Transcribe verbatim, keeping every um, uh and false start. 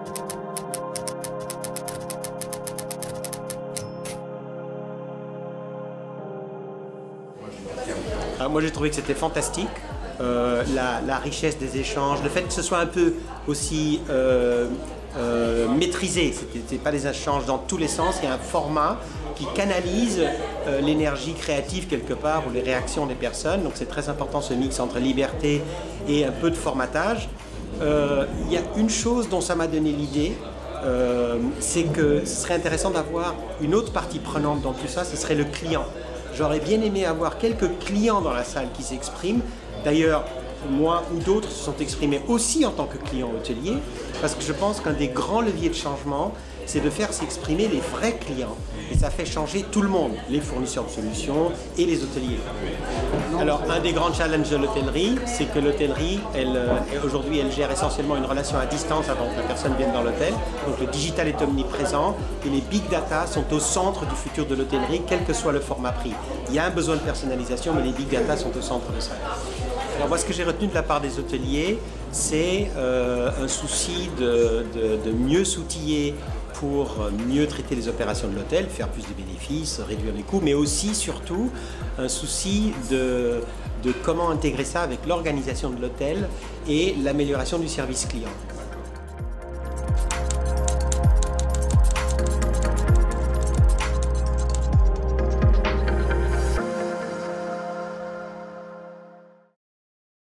Alors moi j'ai trouvé que c'était fantastique, euh, la, la richesse des échanges, le fait que ce soit un peu aussi euh, euh, maîtrisé, c'était pas des échanges dans tous les sens, il y a un format qui canalise euh, l'énergie créative quelque part ou les réactions des personnes, donc c'est très important ce mix entre liberté et un peu de formatage. Euh, il y a une chose dont ça m'a donné l'idée, euh, c'est que ce serait intéressant d'avoir une autre partie prenante dans tout ça, ce serait le client. J'aurais bien aimé avoir quelques clients dans la salle qui s'expriment. D'ailleurs, moi ou d'autres se sont exprimés aussi en tant que clients hôteliers, parce que je pense qu'un des grands leviers de changement, c'est de faire s'exprimer les vrais clients. Et ça fait changer tout le monde, les fournisseurs de solutions et les hôteliers. Alors, un des grands challenges de l'hôtellerie, c'est que l'hôtellerie, elle, aujourd'hui, elle gère essentiellement une relation à distance avant que la personne vienne dans l'hôtel. Donc le digital est omniprésent et les big data sont au centre du futur de l'hôtellerie, quel que soit le format prix. Il y a un besoin de personnalisation, mais les big data sont au centre de ça. Alors moi, ce que j'ai retenu de la part des hôteliers, c'est euh, un souci de, de, de mieux s'outiller pour mieux traiter les opérations de l'hôtel, faire plus de bénéfices, réduire les coûts, mais aussi, surtout, un souci de, de comment intégrer ça avec l'organisation de l'hôtel et l'amélioration du service client.